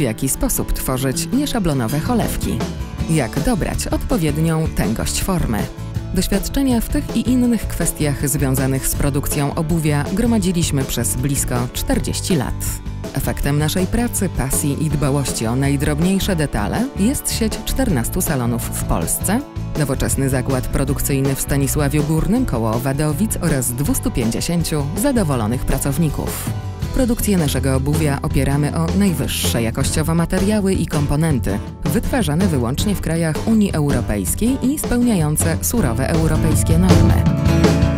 W jaki sposób tworzyć nieszablonowe cholewki? Jak dobrać odpowiednią tęgość formy? Doświadczenia w tych i innych kwestiach związanych z produkcją obuwia gromadziliśmy przez blisko 40 lat. Efektem naszej pracy, pasji i dbałości o najdrobniejsze detale jest sieć 14 salonów w Polsce, nowoczesny zakład produkcyjny w Stanisławiu Górnym koło Wadowic oraz 250 zadowolonych pracowników. Produkcję naszego obuwia opieramy o najwyższe jakościowo materiały i komponenty, wytwarzane wyłącznie w krajach Unii Europejskiej i spełniające surowe europejskie normy.